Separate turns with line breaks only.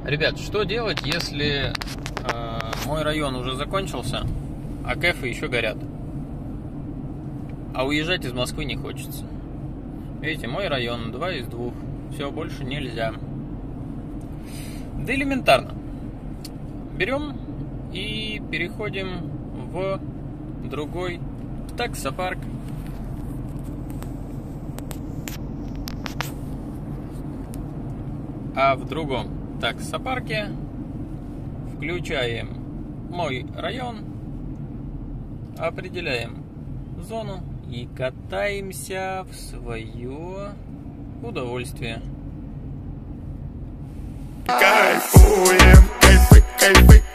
Ребят, что делать, если мой район уже закончился, а кэфы еще горят? А уезжать из Москвы не хочется. Видите, мой район 2 из 2. Все, больше нельзя. Да элементарно. Берем и переходим в другой таксопарк. А в другом таксопарке включаем мой район, определяем зону и катаемся в свое удовольствие.
Кайфуем, кайфы, кайфы.